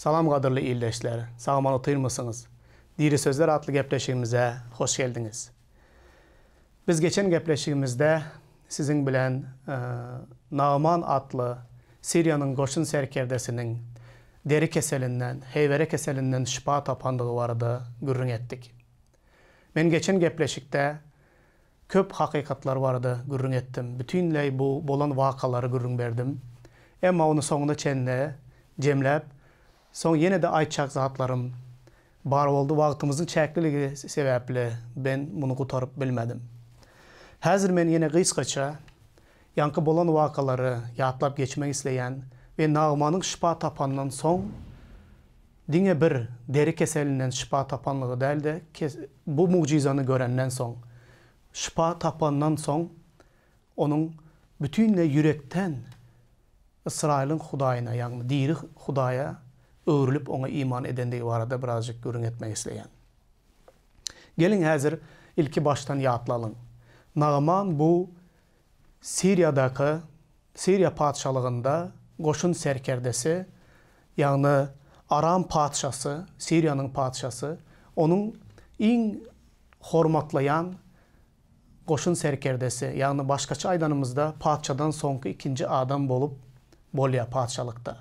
Salam qadırlı ildeşler, sağman otuyurmusunuz. Diri Sözler adlı gepleşigimize hoş geldiniz. Biz geçen gepleşigimizde sizin bilen Naaman adlı Siriyanın qoşun serkerdesinin deri keselinden, heyvere keselinden şifa tapanlığı vardı gürrün ettik. Ben geçen gepleşikte köp hakikatlar vardı gürrün ettim. Bütünley bu bolan vakaları gürrün verdim. Ama onu sonunda çenne cemlep, son yine de aytçak zatlarım bar oldu. Vaktimizin çekliliği sebeple ben bunu kurtarıp bilmedim. Hazır men yine kıskaça yankı bolan vakaları yatlap geçmek isteyen ve Naaman'ın şifa tapanından son dine bir deri keselinden şifa tapanlığı değil de bu mucizanı görenden son şifa tapandan son onun bütünle yürekten İsrail'in Hudayına yani diri Hudaya öğrülüp ona iman edendiği varada birazcık görün etmek isteyen. Gelin hazır ilki baştan yatlalım. Naaman bu Siriya padişalığında qoşun serkerdesi yani Aram padişası, Siriyanın padişası onun en hormatlayan qoşun serkerdesi yani başkaça aydanımızda padişadan sonki ikinci adam bolup bolya padişalıkta.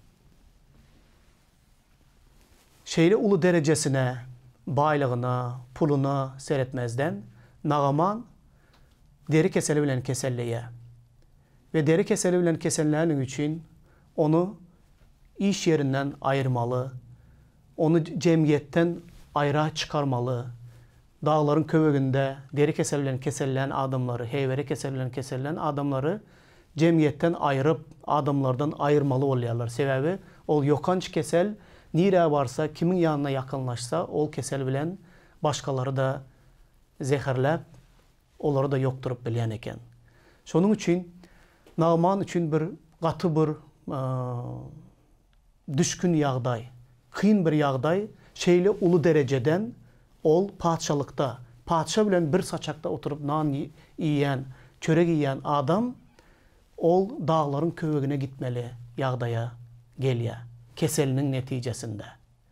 Şeyli ulu derecesine, baylığına, puluna seyretmezden Naaman deri keseli bilen keselleye ve deri keseli bilen kesellerinin için onu iş yerinden ayırmalı, onu cemiyetten ayrı çıkarmalı, dağların kövüğünde deri keseli bilen adamları, heyvere keseli bilen adamları cemiyetten ayırıp adamlardan ayırmalı oluyorlar. Sebebi ol yokanç kesel nire varsa kimin yanına yakınlaşsa ol kesel bilen başkaları da zehirlep onları da yokturup bilen eken. Şunun için Naaman için bir katı bir düşkün yağday, kıyın bir yağday şeyle ulu dereceden ol padişalıkta, padişah bilen bir saçakta oturup nan yiyen, çörek yiyen adam ol dağların kövüğüne gitmeli yağdaya geliye keselinin neticesinde.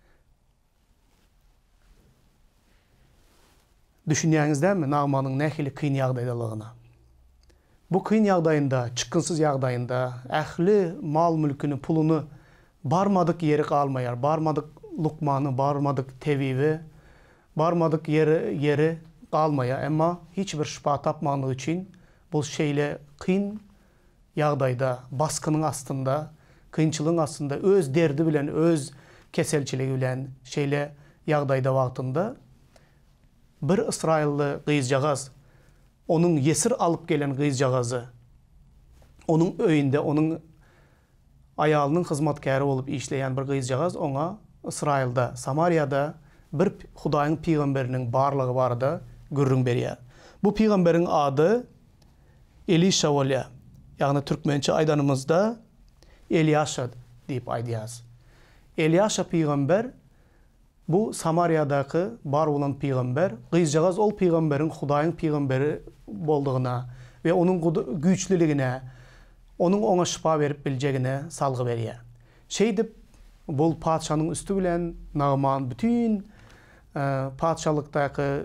Düşünüyorsunuz değil mi Naaman'ın nehili kıyın yağdaydalığına? Bu kıyın yağdayında, çıkınsız yağdayında ehli mal mülkünü, pulunu barmadık yeri kalmayar, barmadık lukmanı, barmadık tevivi, barmadık yeri kalmaya ama hiçbir şifa tapmanlığı için bu şeyle kıyın yağdayda, baskının aslında, kıyınçılığın aslında öz derdi bilen, öz keselçiliği bilen şeyle yağdayda vaktinde bir İsrailli kıyızcağız, onun yesir alıp gelen kıyızcağızı, onun öyünde, onun ayalının hizmetkarı olup işleyen bir kıyızcağız ona İsrail'da, Samarya'da bir Hudayın peygamberinin barlığı vardı, gürrün beriye. Bu peygamberin adı Elisha olya. Yani Türkmençe aydanımızda Elyasha deyip aydıyaz. Elyasha peygamber bu Samarya'daki bar olan peygamber, kıyızcağız ol peygamberin Hudayın peygamberi olduğuna ve onun güçlülüğüne, onun ona şifa verip bileceğine salgı veriyor. Şeydip bol padişanın üstü bilen Naaman bütün padişalıktaki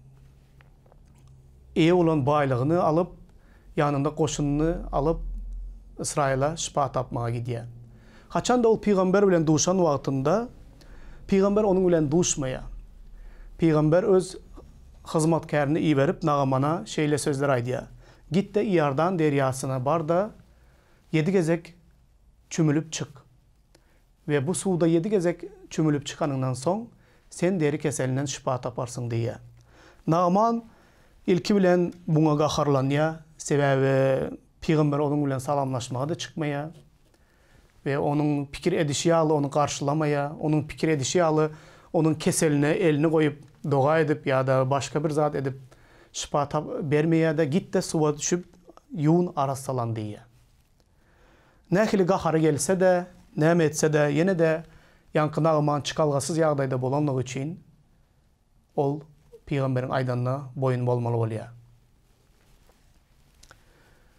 iyi olan baylığını alıp yanında koşununu alıp İsrail'e şifa tapmaya gidiyor. Haçan da o peygamber bilen duşan vaktinde peygamber onun bilen duşmaya. Peygamber öz hizmetkarını iyi verip Naaman'a şeyle sözler aydiya. Git de İyardan deryasına bar da 7 gezek çümülüp çık. Ve bu suda 7 gezek çümülüp çıkanından son sen deri keselinden şifa taparsın diye. Naaman ilki bilen buna gaharlanıya, sebebi peygamber onun bilen salamlaşmaya da çıkmaya ve onun fikir edişi alı onu karşılamaya, onun fikir edişi alı onun keseline elini koyup dua edip ya da başka bir zat edip şifa vermeye de git de suya düşüp yuğun arasalan diye. Nehili gaharı gelse de, ne etse de yine de yankı Naaman çıkalgasız yağdayda bolanlığı için ol peygamberin aydanına boyun bolmalı oluyor.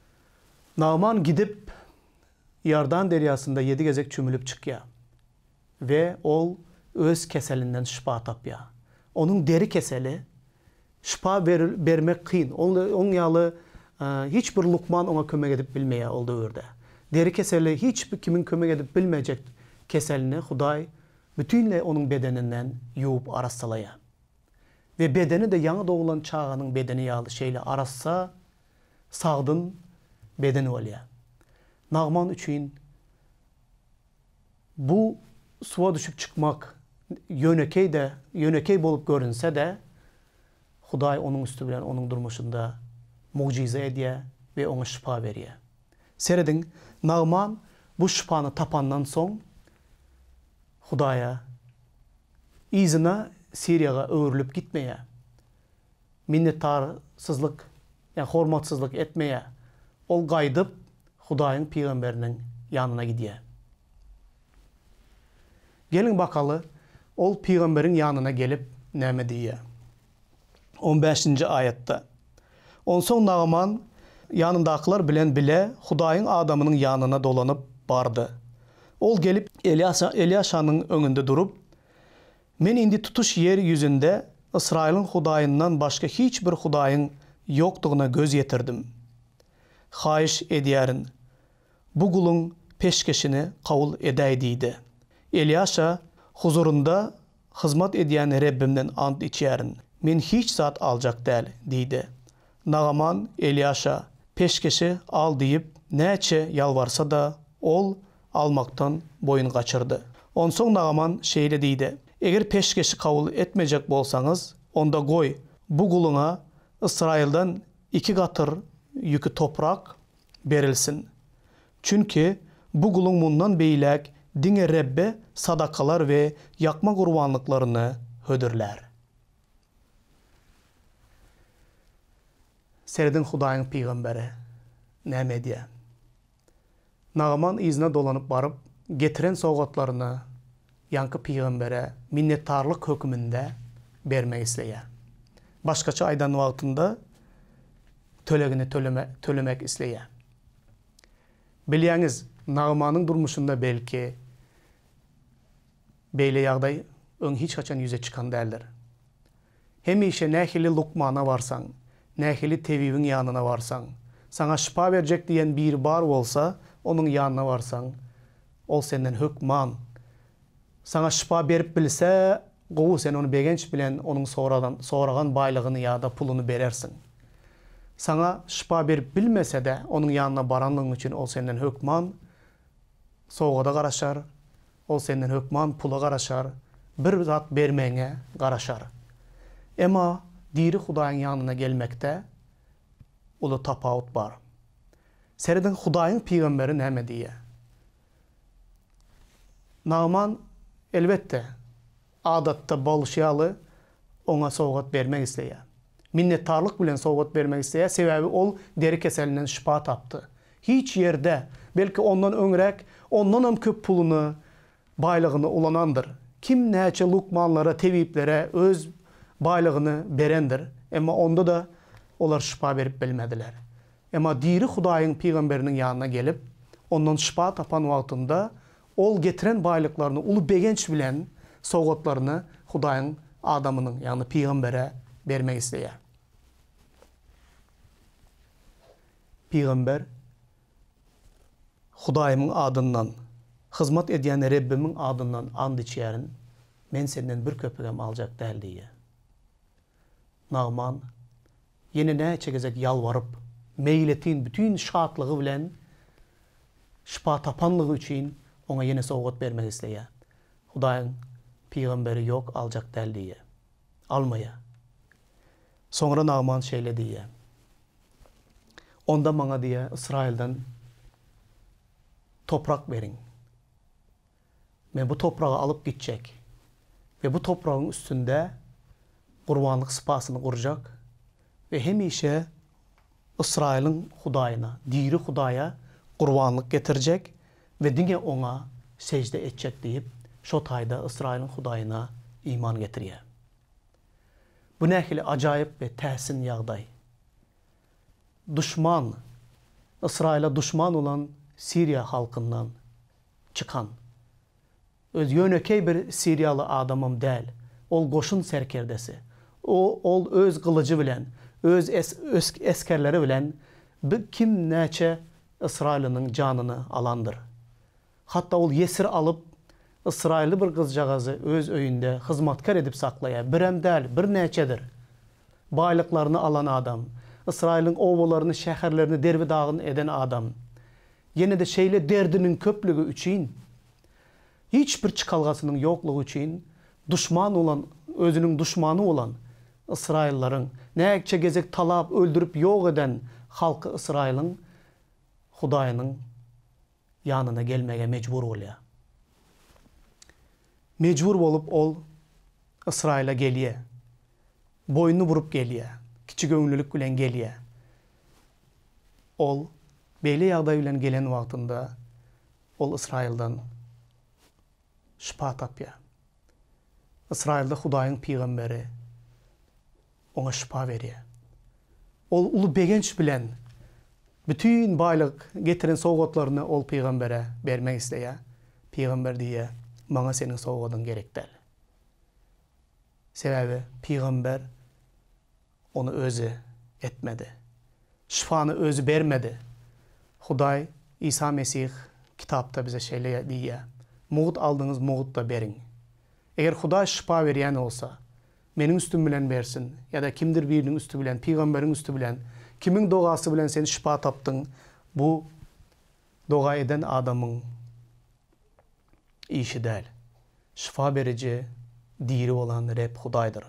Naaman gidip Yardan deryasında 7 gezek çümülüp çıkıyor. ve ol öz keselinden şifa tapya. Onun deri keseli şifa vermek kıyın. Onun yalı hiçbir lukman ona kömek edip bilmeye oldu öyle. Deri keseli hiçbir kimin kömek edip bilmeyecek keselini Huday bütünle onun bedeninden yuup arastalaya. Ve bedeni de yanı doğulan çağının bedeni yalı şeyle arassa sağdın bedeni oluyor. Nağman üçün bu suya düşüp çıkmak yönekey bolup görünse de Huday onun üstü bilen onun durmuşunda mucize ediyor ve ona şifa veriyor. Seyredin, Nağman bu şifanı tapandan son Huday'a izine Siriyaga öğürülüp gitmeye, minnetarsızlık, yani hormatsızlık etmeye, ol gaydıp Huday'ın peygamberinin yanına gidiyor. Gelin bakalı, ol peygamberin yanına gelip näme diye. 15. ayette. Onson Nağman yanındakiler bilen bile Huday'ın adamının yanına dolanıp bardı. Ol gelip Elyaşa'nın önünde durup, men indi tutuş yer yüzünde İsrail'in Hudayından başka hiçbir Hudayın yoktuğuna göz yetirdim. Hayiş ediyerin, bu kulun peşkeşini kavul edeydiydi. Elyaşa huzurunda hizmet ediyen Rabbimden ant içerin. Men hiç zat alacak değil, deydi. Nağman Elyaşa peşkeşi al deyip neçe yalvarsa da ol almaktan boyun kaçırdı. Onson Nağman şeyle deydi. Eğer peşkeşi kavul etmeyecek bolsanız, onda goy bu kuluna İsrail'den 2 katır yükü toprak berilsin. Çünkü bu kulun bundan beylek dine Rabbe sadakalar ve yakma kurbanlıklarını hödürler. Serdin Huday'ın peygamberi näme diye. Nağman izine dolanıp barıp getiren soğutlarını yankı peygambere minnettarlık hükmünde vermek isteyen. Başkaça aydan vaktinde tölegini tölemek isteyen. Bilýäňiz, Nağmanın durmuşunda belki beýle ýagdaý öň hiç kaçan yüze çıkan däldir. Hemişe nähili Lukmana varsan, nähili Tebibin yanına varsan, sana şifa verecek diyen bir bar olsa, onun yanına varsan, ol senden hükman. Sana şifa berip bilse, gowu sen onu begenç bilen onun soragan baylığını ya da pulunu berersin. Sana şifa berip bilmese de onun yanına baranlığın için ol senden hükman, soğuda garaşar, ol senden hükman pula garaşar, bir zat bermeňe garaşar. Ema diri Hudaýyň yanına gelmekte ulu tapawut bar. Seredin Hudaýyň peýgamberi näme diýe? Nağman elbette adatda bolşýaly ona sowgat bermek isleýär. Minnettarlyk bilen sowgat bermek isleýär, sebäbi ol deri keselinden şifa tapdy. Hiç yerde, belki ondan öňrek, ondan hem köp pulunu, baylygyny ulanandır. Kim näçe lukmanlara, tebiplere öz baylığını berendir. Ama onda da olar şifa verip bilmediler. Ama diri Hudaýyň peýgamberiniň yanına gelip ondan şifa tapan wagtynda ol getiren baylıklarını ulu begenç bilen sowgatlaryny Hudaýyň adamynyň ýagny peýgambere bermek isleýär. Peýgamber Hudaýymyň adyndan, hizmet edýän Rabbimiň adyndan and içýärin, men senden bir köpegem aljak däl diýe. Nağman yine näçe gezek yalvarıp, meyletin bütün şatlığı bilen şifa tapanlığı için ona yine sowgat bermek isleýär. Hudaýyň peýgamberi yok aljak däl diýe. Almaya. Sonra Nağman şeýle diýe. Onda maňa diýe İsrailden toprak berin. Men bu toprağı alıp gitjek ve bu toprağın üstünde kurbanlık sıpasını kuracak ve hemişe İsrail'in Hudaýyna, diri Hudaýa kurbanlık getirecek ve dine ona secde edecek deyip şo taýda İsrail'in Hudaýyna iman getirýär. Bu nähili ajaýyp ve täsin ýagdaý. Düşman, İsrail'e düşman olan Siriya halkından çıkan öz yönekey bir Siriyalı adamım değil. Ol goşun serkerdesi. Ol öz kılıcı bilen, öz eskerleri bilen kim neçe İsrail'in canını alandır. Hatta ol yesir alıp İsrailli bir kızcağızı öz öyünde hizmetkar edip saklaya. Birem değil, bir neçedir. Baylıklarını alan adam. İsrail'in ovalarını, şehirlerini dervidağın eden adam. Yine de şeyle derdinin köplüğü için, hiçbir çıkalgasının yokluğu için, düşman olan, özünün düşmanı olan İsraillerin, neyekçe gezek talap, öldürüp yok eden halkı İsrail'in, Hudayının yanına gelmeye mecbur oluyor. Mecbur olup ol İsrail'e geliyor. Boynunu vurup geliyor. Kiçik öňlülük bilen geliyor. Ol beýle ýagdaý bilen gelen wagtynda ol İsrail'dan şifa tapýar. İsrail'de Hudaýyň peýgamberi ona şifa berýär. Ol ulu begenç bilen bütün baylyk getiren sowgatlaryny ol peýgambere bermek isleýär. Peýgamber diýär: "Maňa seniň sowgadyň gerek däl." Sebäbi peýgamber onu özü etmedi. Şifanı özü bermedi. Hudaý İsa Mesih kitapta bize şeýle diýär: "Muğut aldığınız muğut da berin." Eger Hudaý şifa berýän olsa, meniň üstüm bilen bersin ya da kimdir biriniň üstü bilen, peýgamberiň üstü bilen, kimiň dogasy bilen sen şifa tapdyň, bu doga eden adamyň işi däl. Şifa berici, diri olan Reb Hudaýdyr.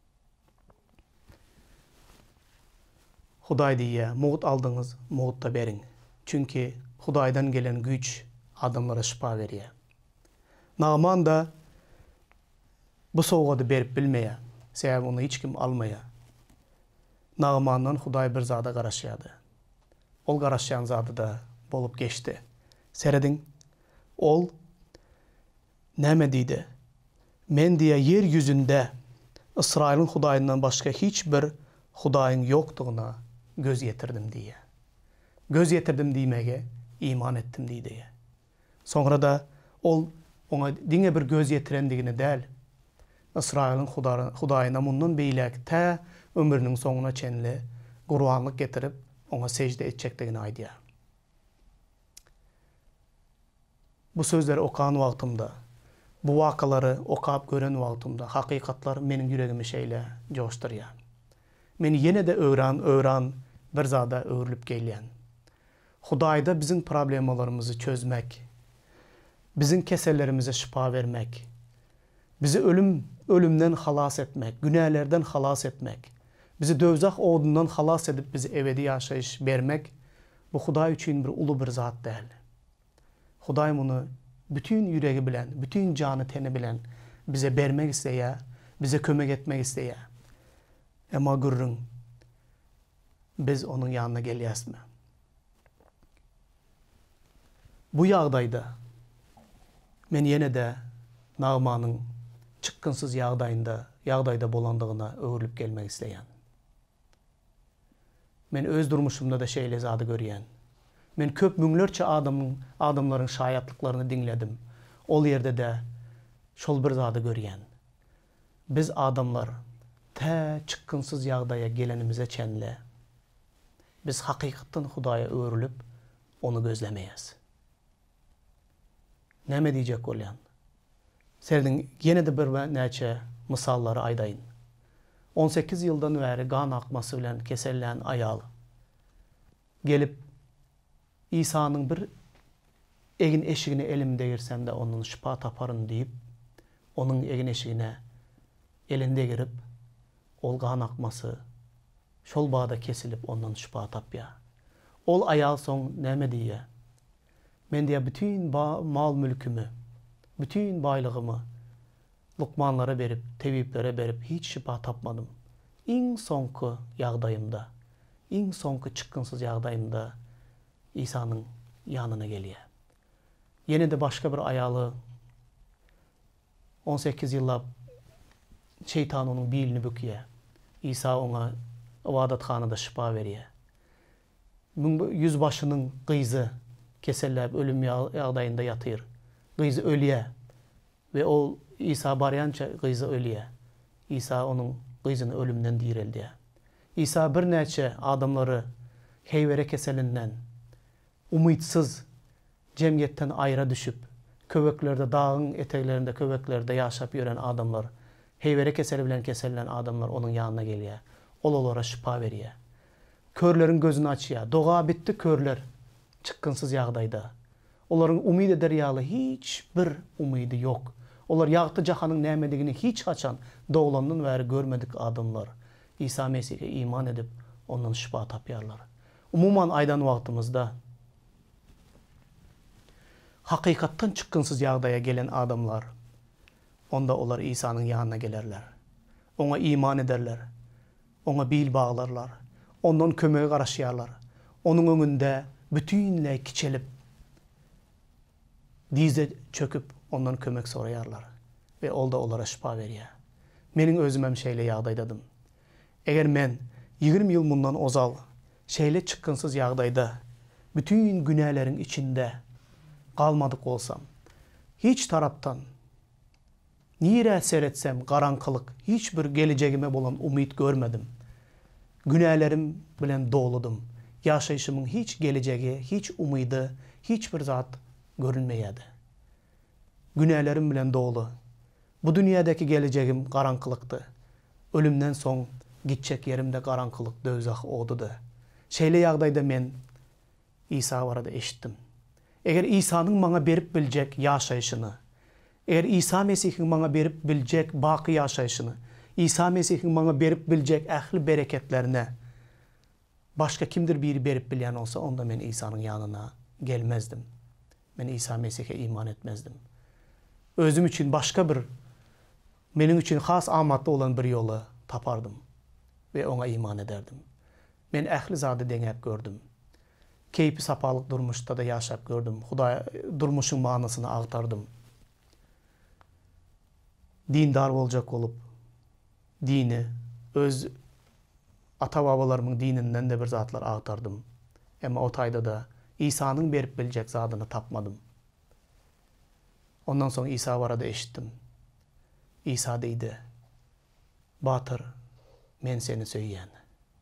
Hudaý diýär: "Muğut aldığınız muğut da berin." Çünki Hudaýdan gelen güç adamlara şifa berýär. Naaman da bu sowgady berip bilmeýär. Sebäbi onu hiç kim almaýar. Naamandan Hudaý bir zada garaşýardy. Ol garaşýan zady da bolup geçti. Seredin, ol näme diýdi? Men diýe yer ýüzünde İsrail'in Hudaýyndan başga hiç bir Hudaýyň ýokdugyna göz yetirdim diye. Göz yetirdim diýmege iman ettim diýdi. Sonra da ol ona diňe bir göz yetirendigini däl, İsrail'in Hudaýyna mundan beýlek ta ömrüniň soňuna çenli gurbanlyk getirip ona secde etjekdigini aýdýar. Bu sözleri okan wagtymda, bu wakalary okap gören wagtymda hakykatlar meniň ýüregimi şeýle joşdurýar. Meni yine de öğran bir zada öğrülüp gelýän. Hudaýda bizim problemalarımızı çözmek, bizim kesellerimize şifa vermek, bizi ölümden halas etmek, günahlardan halas etmek, bizi dövzak odundan halas edip bizi ebedi yaşayış vermek, bu Hudaý üçin bir ulu bir zat däl. Hudaý bunu bütün ýüregi bilen, bütün canı teni bilen bize bermek isleýär, bize kömek etmek isleýär. Ama görürün, biz onun yanına gelýäsmi? Bu ýagdaýda men ýene de Naamanyň çykgynsyz ýagdaýda bolandygyna öwrülip gelmek isleýän. Men öz durmuşumda da şeýle zady görýän. Men köp müňlerçe adamlaryň şaýatlyklaryny dinledim. Ol ýerde de şol bir zady görýän. Biz adamlar ta çykgynsyz ýagdaýa gelenimize çenle biz hakykatdan Hudaýa öwrülüp onu gözlemeýäs. Näme diýjek bolýan? Serdin ýene de bir näçe mysallary aýdaýyn. 18 ýyldan bäri gan akmasy bilen kesellän aýal gelip İsa'nın bir egin eşigine elimde girsem de onun şifa taparın diýip onun egin eşigine elinde girip ol gan akmasy şol bağda kesilip ondan şifa tapýar. Ol aýal soň näme diýär? Men diýär bütün mal mülkümü, bütün baýlygymy lukmanlara berip, tebiplere berip hiç şifa tapmadım. Iň soňky ýagdaýymda, iň soňky çykgynsyz ýagdaýymda İsa'nın yanına gelýär. Yine de başka bir aýaly 18 ýyllap şeytan onun bilini bükýär. İsa ona ibadathanada şifa berýär. Yüzbaşynyň gyzy keselläp ölüm ýagdaýynda ýatyr. Gyzy ölýär. ve o İsa baryança kızı ölüye. İsa onun kızını ölümden dirildi. İsa bir neçe adamları heyvere keselinden, umitsız cemiyetten ayrı düşüp, köveklerde, dağın eteklerinde, köveklerde yaşap yören adamlar, heyvere keselilen adamlar onun yanına geliyor. Olara şifa veriyor. Körlerin gözünü açıyor. Doğa bitti körler. Çıkkınsız yağdayda. Onların umid eder yağlı hiçbir umidi yok. Onlar yağtı cahanın nämedigini hiç açan doğulandan beri görmedik adamlar. İsa Mesih'e iman edip ondan şifa tapyarlar. Umuman aydan vaktimizde hakikattan çıkkınsız yağdaya gelen adamlar, onda onlar İsa'nın yanına gelirler. Ona iman ederler. Ona bil bağlarlar. Ondan kömeğe karışıyarlar. Onun önünde bütünle kiçelip, dize çöküp ondan kömek sorayarlar. Ve o da onlara şifa veriyor. Menin özümem şeyle yağdaydadım. Eğer men 20 yıl bundan ozal, şeyle çıkkınsız yağdayda, bütün günahlerin içinde kalmadık olsam, hiç taraftan, nire seyretsem karanlık, hiçbir geleceğime olan umut görmedim. Günahlerim bilen doludum. Yaşayışımın hiç geleceği, hiç umudu, hiçbir zat görünmeyedi. Günahlerim bilen dolu. Bu dünyadaki geleceğim karanlıktı. Ölümden son gidecek yerimde karanlık, dözak odudu. Şeyle yağdayda men İsa varada eşittim. Eğer İsa'nın bana berip bilecek yaşayışını, eğer İsa Mesih'in bana berip bilecek baki yaşayışını, İsa Mesih'in bana berip bilecek ehli bereketlerine başka kimdir biri berip bilen olsa onda ben İsa'nın yanına gelmezdim. Ben İsa Mesih'e iman etmezdim. Özüm için başka bir, benim için has amatlı olan bir yolu tapardım ve ona iman ederdim. Ben ehli zade denep gördüm. Keypi sapalık durmuşta da yaşap gördüm. Huda durmuşun manasını aktardım. Dindar olacak olup, dini, öz ata-babalarımın dininden de bir zatlar aktardım. Ama o tayda da İsa'nın berip bilecek zadını tapmadım. Ondan sonra İsa varada eşittim. İsa deydi, Batır, men seni söyleyen.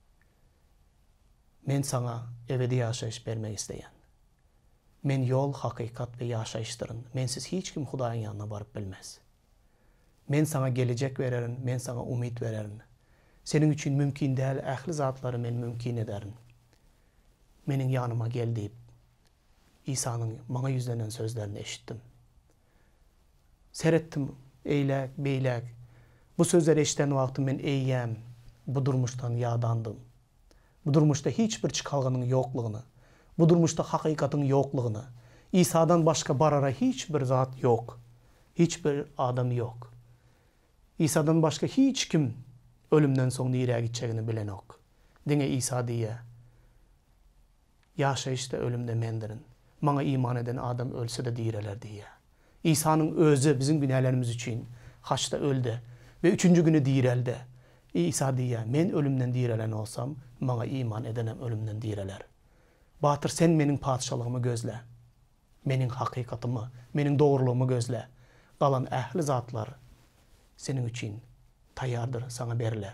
Men sana ebedi yaşayış vermek isteyen. Men yol, hakikat ve yaşayıştırın. Mensiz hiç kim Hudayın yanına varıp bilmez. Men sana gelecek vererin, men sana umut vererin. Senin için mümkün değil, ehli zatları men mümkün ederin. Menin yanıma gel deyip, İsa'nın bana yüzlenen sözlerini eşittim. Seyrettim, eylek, beylek. Bu sözleri eşiten vaktim ben eyyem, bu durmuştan yağdandım. Bu durmuşta hiçbir çıkalgının yokluğunu, bu durmuşta hakikatin yokluğunu, İsa'dan başka barara hiçbir zat yok. Hiçbir adam yok. İsa'dan başka hiç kim ölümden sonra nereye gideceğini bilen yok. Dine İsa diye. Yaşayışta ölümde mendirin. Bana iman eden adam ölse de direler diye. İsa'nın özü bizim günahlarımız için haçta öldü ve 3. günü direldi. İsa diye, men ölümden direlen olsam, bana iman edenem ölümden direler. Batır sen benim padişahlığımı gözle. Benim hakikatımı, benim doğruluğumu gözle. Kalan ehli zatlar senin için tayyardır, sana verirler.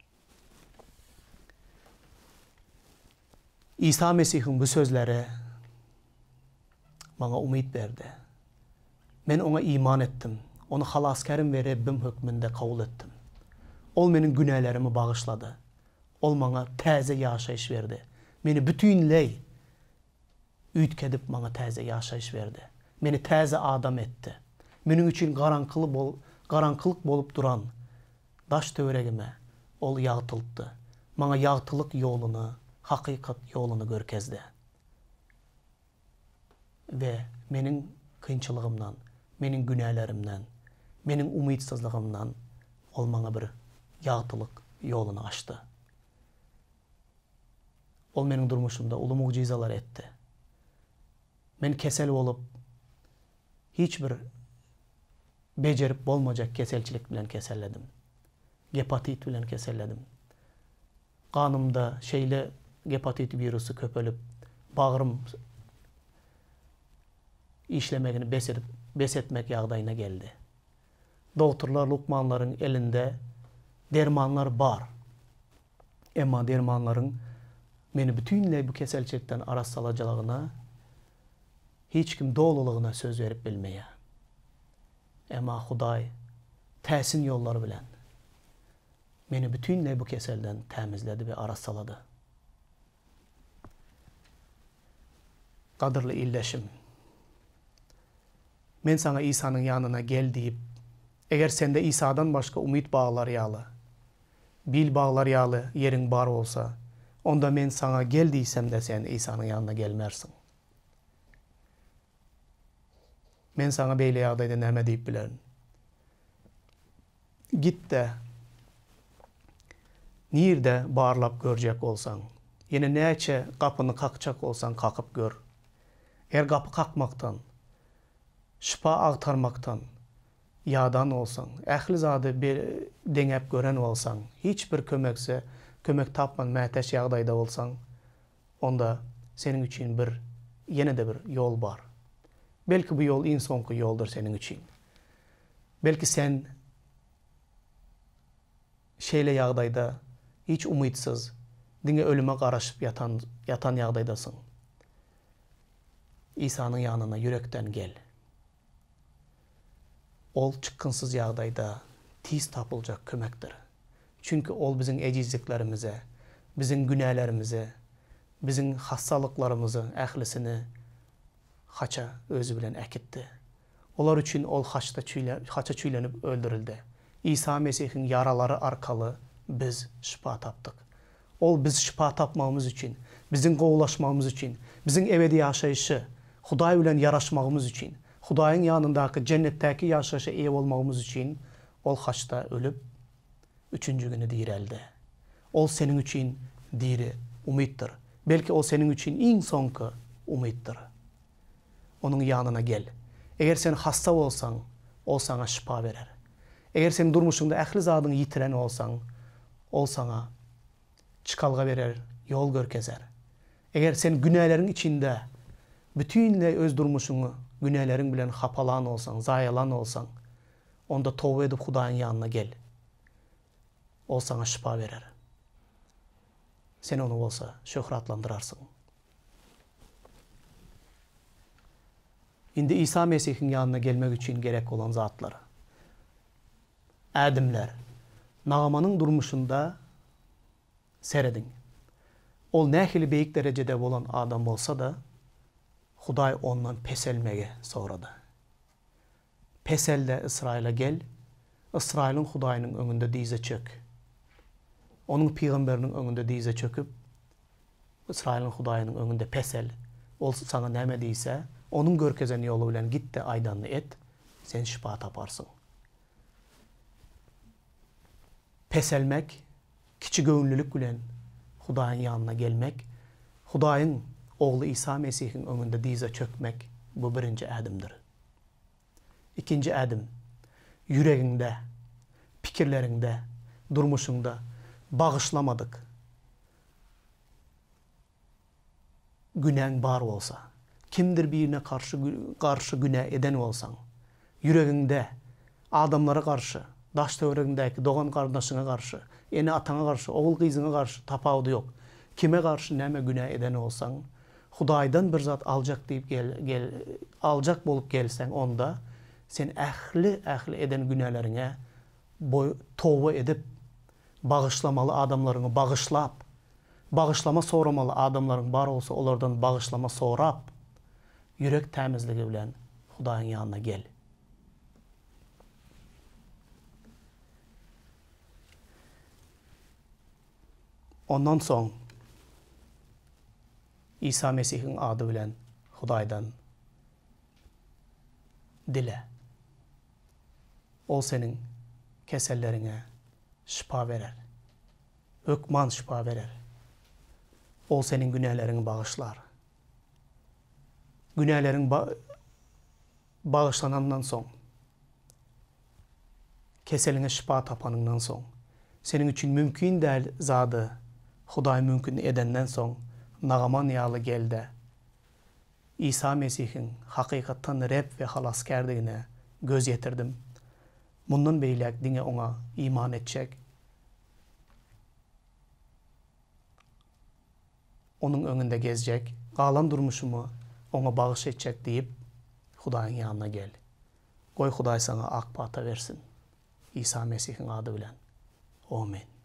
İsa Mesih'in bu sözleri bana umut verdi. Ben ona iman ettim. Onu halaskerim ve Rabbim hükmünde kabul ettim. Ol benim günahlarımı bağışladı. Ol bana taze yaşayış verdi. Beni bütünley üytkedip bana taze yaşayış verdi. Beni taze adam etti. Benim için karanlık bolup duran daş töveregime ol yağtıldı. Bana yağtılık yolunu, hakikat yolunu görkezdi. Ve benim kıyınçılığımdan, benim günahlarımdan, benim umitsizliğimden ol bana bir yağtılık yolunu açtı. Ol benim durmuşumda ulu mucizalar etti. Ben kesel olup hiçbir becerip olmayacak keselçilik bilen keselledim. Hepatit bilen keselledim. Kanımda şeyle hepatit virüsü köpölüp bağrım işlemegini besetmek yağdayına geldi. doktorlar, lukmanların elinde dermanlar var. Emma dermanların meni bütünley bu keselçekten aras salacalığına hiç kim doğruluğuna söz verip bilmeye. Emma Huday täsin yolları bilen meni bütünley bu keselden temizledi ve aras saladı. Kadırlı illeşim. Men sana İsa'nın yanına gel deyip, eğer sende İsa'dan başka umut bağlar yağlı, bil bağlar yağlı yerin bar olsa, onda men sana gel diysem de sen İsa'nın yanına gelmersin. Men sana beyle yağdaydı neme deyip bilen. Git de, nirde bağırlap görecek olsan, yine neçe kapını kakacak olsan kakıp gör. Eğer kapı kakmaktan, şifa aktarmaktan yağdan olsan, ehli zadı bir denep gören olsan, hiçbir kömek tapman mehteş yağdayda olsan, onda senin için yine de bir yol var. Belki bu yol en sonki yoldur senin için. Belki sen şeyle yağdayda hiç umutsuz, dine ölüme karışıp yatan yağdaydasın. İsa'nın yanına yürekten gel. Ol çıkkınsız yağdayda tiz tapılacak kömektir. Çünkü ol bizim ecizliklerimize, bizim günahlarimize, bizim hastalıklarımızı, ehlisini haça özü bilen ekitti. Olar için ol haça çüylenip öldürüldü. İsa Mesih'in yaraları arkalı biz şifa taptık. Ol biz şifa tapmamız için, bizim qoğulaşmamız için, bizim ebedi yaşayışı, Huday bilen yaraşmağımız için, Hudayın yanındaki cennetteki yaşayışa ev olmağımız için ol haçta ölüp 3. günü direldi. Ol senin için diri umuttur. Belki o senin için en sonki umuttur. Onun yanına gel. Eğer sen hasta olsan, ol sana şifa verer. Eğer sen durmuşunda ehli zadını yitiren olsan, ol sana çıkalga verer, yol görkezer. Eğer sen günahların içinde bütünle öz durmuşunu günahların bilen hapalan olsan, zayalan olsan, onda tövbe edip Hudayın yanına gel. O sana şifa verer. Sen onu olsa şöhratlandırarsın. Şimdi İsa Mesih'in yanına gelmek için gerek olan zatları. Adimler, Nağmanın durmuşunda seyredin. Ol nehili beyik derecede olan adam olsa da, Huday ondan peselmeye sonradı. Peselde İsrail'e gel, İsrail'in Huday'ın önünde dize çök. Onun peygamberinin önünde dize çöküp, İsrail'in Huday'ın önünde pesel, ol sana neme deyse, onun görkezen yolu bilen git de aydanlı et, sen şifa taparsın. Peselmek, kiçi gönüllülük bilen Huday'ın yanına gelmek, Huday'ın oğlu İsa Mesih'in önünde dize çökmek bu birinci adımdır. İkinci adım, yüreğinde, fikirlerinde, durmuşunda bağışlamadık. Günahın var olsa, kimdir birine karşı günah eden olsan, yüreğinde adamlara karşı, daş tövründeki doğan kardeşine karşı, eni atana karşı, oğul kızına karşı tapavdu yok. Kime karşı neme günah eden olsan, Hudaydan bir zat alacak deyip alacak bolup gelsen onda, sen ehli eden günahlarına tövbe edip, bağışlamalı adamlarını bağışlama soramalı adamların var olsa onlardan bağışlama sorap, yürek temizliği bilen Hudayın yanına gel. Ondan son İsa Mesih'in adı bilen Hudaydan dile. O senin kesellerine şifa verer. Hükman şifa verer. O senin günahlarını bağışlar. Günahların bağışlanandan son, keseline şifa tapanından son, senin için mümkün değil zadı Huday mümkün edenden son, Nağman yağlı geldi. İsa Mesih'in hakikatten Rab ve halaskerdiğine göz yetirdim. Bundan beylek dine ona iman edecek. Onun önünde gezecek. Kalan durmuşumu ona bağış edecek deyip Hudayın yanına gel. Koy Huday sana ak pata versin. İsa Mesih'in adı bilen. Amin.